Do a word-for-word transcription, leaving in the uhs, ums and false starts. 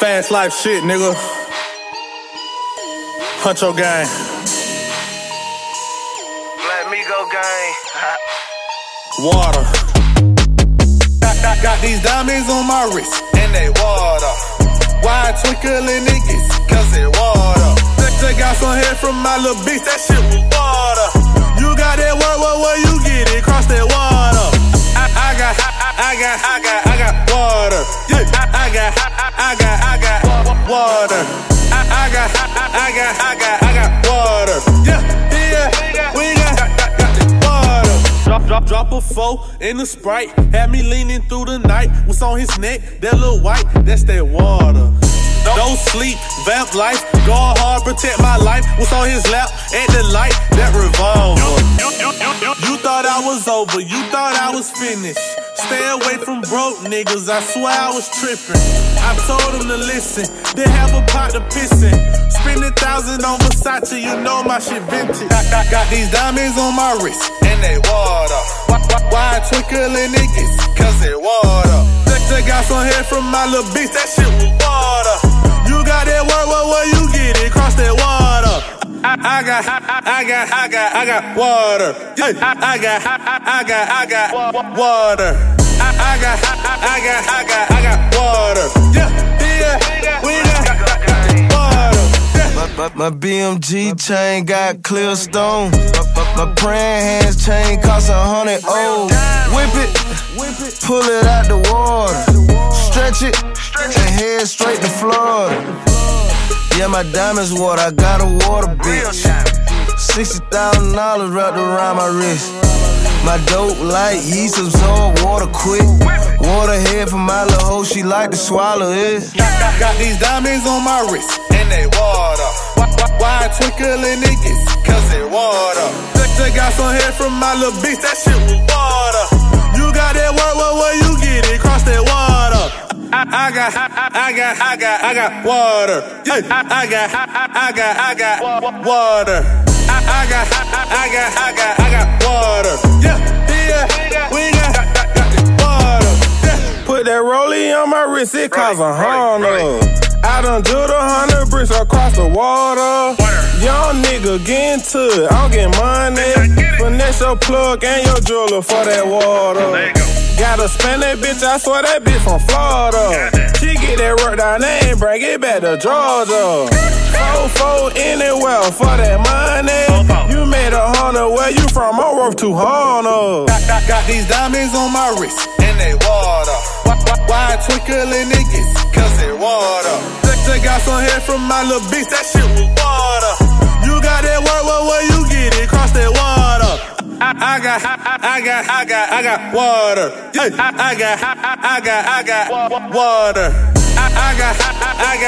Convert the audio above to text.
fast life shit, nigga. Huncho gang. Let me go gang. Water. Got, got, got these diamonds on my wrist, and they water. Why twinkling niggas? Cause it water. Just got some head from my little bitch, that shit was water. You got that work, where, where you get it? Cross that water. I, I got, I, I got, I got, I got water. Yeah, I, I got, I, I got, I got water. I, I got, I, I got, I got, I got water. Yeah, yeah, we got, got, got, got the water. Drop, drop, drop a four in the Sprite. Had me leaning through the night. What's on his neck? That little white, that's that water. Don't sleep, vamp life, going hard, protect my life. What's on his lap? At the light, that revolver. You, you, you, you, you thought I was over, you thought I was finished. Stay away from broke niggas, I swear I was tripping. I told them to listen, then have a pot to pissin'. Spend a thousand on Versace, you know my shit vintage. Got, got, got these diamonds on my wrist, and they water. Why, why, why twinkling niggas? Cause it water. Just got some head from my little bitch, that shit was water. You got that work, where, where you get it? Cross that water. I, I got, I, I got, I got, I got water. Yeah, I, I got, I, I got, I got water. I, I got, I, I got, I got, I got water. Yeah, yeah, we got, got, got water. Yeah. My, my B M G chain got clear stone. My, my praying hands chain cost a hundred old. Whip it, whip it, pull it out the water. Stretch it, and head straight to Florida. Yeah, my diamonds water, I got a water bitch. Sixty thousand dollars wrapped around my wrist. My dope light, yeast absorb water quick. Water head for my little hoe, she like to swallow it. Got, got, got these diamonds on my wrist, and they water. Why, why, why twinkling niggas? Cause it water. Just got some head from my little bitch, that shit was water. You got that work, where, where you get it? Cross that water. I, I got, I, I got, I got, I got water. Yeah, I, I got, I, I got, I got water. I, I got, I, I got, I got, I got water. Yeah, yeah, we got, got, got, got the water. Yeah. Put that rollie on my wrist, it cause a Honda. I done drew the hundred bricks across the water. Young nigga getting to it, I'm getting money. Finesse your plug and your jeweler for that water. Gotta spend that bitch, I swear that bitch from Florida. She get that work down there and bring it back to Georgia. Four, four anywhere for that money. You made a hundred, where you from? I'm worth two hundred. Got, got, got these diamonds on my wrist, and they water. Why, why, why twinkling niggas? Cause it water. Just got some head from my little bitch, that shit was water. You got that work, where, where you get it? Cross that water. I, I got, I, I got, I got, I got water. Yeah, I, I got, I, I got, I got water. I, I got, I, I got.